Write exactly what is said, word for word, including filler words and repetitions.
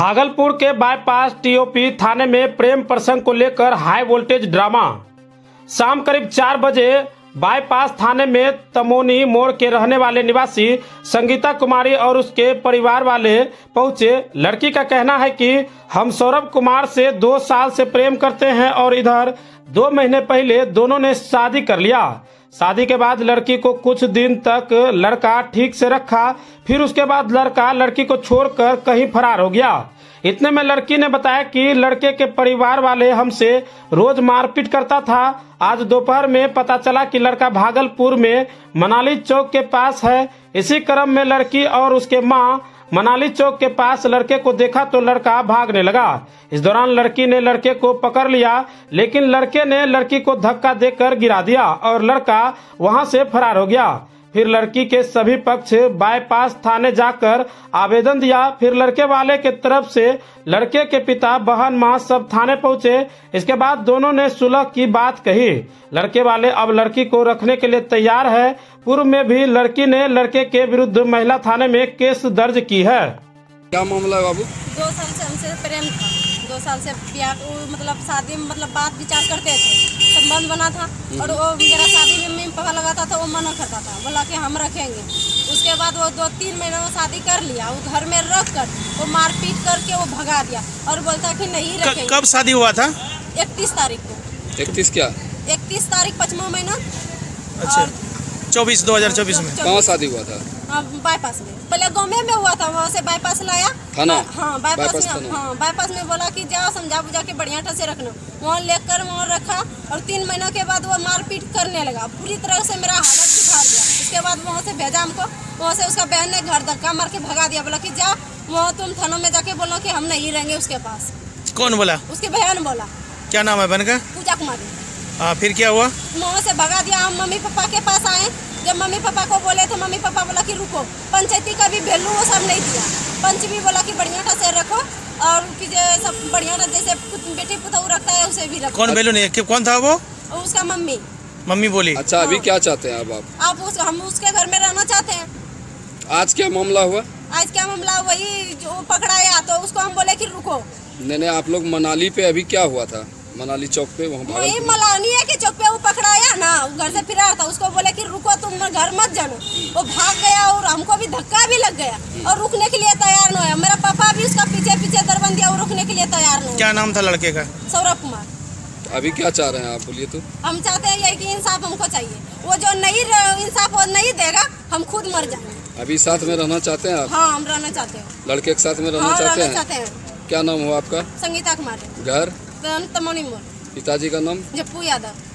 भागलपुर के bypass TOP थाने में प्रेम प्रसंग को लेकर हाई वोल्टेज ड्रामा। शाम करीब चार बजे बाईपास थाने में तमोनी मोड़ के रहने वाले निवासी संगीता कुमारी और उसके परिवार वाले पहुंचे। लड़की का कहना है कि हम सौरभ कुमार से दो साल से प्रेम करते हैं और इधर दो महीने पहले दोनों ने शादी कर लिया। शादी के बाद लड़की को कुछ दिन तक लड़का ठीक से रखा, फिर उसके बाद लड़का लड़की को छोड़कर कहीं फरार हो गया। इतने में लड़की ने बताया कि लड़के के परिवार वाले हमसे रोज मारपीट करता था। आज दोपहर में पता चला कि लड़का भागलपुर में मनाली चौक के पास है। इसी क्रम में लड़की और उसके मां मनाली चौक के पास लड़के को देखा तो लड़का भागने लगा। इस दौरान लड़की ने लड़के को पकड़ लिया, लेकिन लड़के ने लड़की को धक्का देकर गिरा दिया और लड़का वहां से फरार हो गया। फिर लड़की के सभी पक्ष बाईपास थाने जाकर आवेदन दिया। फिर लड़के वाले के तरफ से लड़के के पिता, बहन, मां सब थाने पहुंचे। इसके बाद दोनों ने सुलह की बात कही। लड़के वाले अब लड़की को रखने के लिए तैयार है। पूर्व में भी लड़की ने लड़के के विरुद्ध महिला थाने में केस दर्ज की है। क्या मामला है बाबू? दो साल से हमसे प्रेम था, दो साल से प्यार, मतलब शादी में मतलब बात विचार करते थे, संबंध बना था और वो मेरा शादी में मम्मी पापा लगाता था, वो मना करता था, बोला कि हम रखेंगे। उसके बाद वो दो तीन महीने में शादी कर लिया, वो घर में रख कर वो मारपीट करके वो भगा दिया और बोलता कि नहीं रखेंगे। कब शादी हुआ था? इकतीस तारीख को। इकतीस क्या? इकतीस तारीख पचमा महीना। अच्छा, चौबीस दो हजार चौबीस में कहाँ शादी हुआ था? बाईपास में, पहले गाँव में हुआ था, वहाँ से बाईपास लाया थाना। हाँ बाईपास में, हाँ बाईपास में बोला कि जाओ समझा बुझा के बढ़िया ढंग से रखना। वहाँ लेकर वहाँ रखा और तीन महीनों के बाद वो मारपीट करने लगा, पूरी तरह से मेरा हालत बिगाड़ दिया। उसके बाद वहाँ से भेजा हमको, वहाँ से उसका बहन ने घर धक्का मार के भगा दिया, बोला कि जाओ वहाँ तुम थानों में जाके बोलो कि हम नहीं रहेंगे उसके पास। कौन बोला? उसकी बहन बोला। क्या नाम है बहन का? पूजा कुमारी। हाँ, फिर क्या हुआ? वहाँ से भगा दिया। हम मम्मी पापा के पास आए, जब मम्मी पापा को बोले तो मम्मी पापा बोला कि रुको, पंचायती का भी वैल्यू वो सब नहीं दिया। पंच भी बोला कि बढ़िया ढंग से रखो और कि सब बढ़िया ढंग जैसे बेटी पुतहू रखता है उसे भी रखो। कौन वैल्यू नहीं? कौन था वो? उसका मम्मी। मम्मी बोली। अच्छा, अभी क्या चाहते हैं अब आप? आप उस, हम उसके घर में रहना चाहते हैं। आज क्या मामला हुआ? आज क्या मामला, वही जो पकड़ाया तो उसको हम बोले कि रुको। नहीं नहीं, आप लोग मनाली पे अभी क्या हुआ था? मनाली चौक पे वहाँ वही मलानी है कि चौक पे वो पकड़ाया ना, घर से फिरार था, उसको बोले कि रुको तुम घर मत जानो। वो भाग गया और हमको भी धक्का भी लग गया और रुकने के लिए तैयार न हुआ। मेरा पापा भी उसका पीछे पीछे दरबंद दिया और रुकने के लिए तैयार न हुआ। क्या नाम था लड़के का? सौरभ कुमार। अभी क्या चाह रहे हैं आप, बोलिए तो? हम चाहते हैं यही कि इंसाफ हमको चाहिए। वो जो नहीं इंसाफ वो नहीं देगा, हम खुद मर जाएंगे। अभी साथ में रहना चाहते हैं आप? हाँ, हम रहना चाहते हैं। लड़के के साथ में रहना हाँ, चाहते रहना हैं? चाहते हैं। क्या नाम हुआ आपका? संगीता कुमारी। घर? तमोनी मोड़। पिताजी का नाम? जप्पू यादव।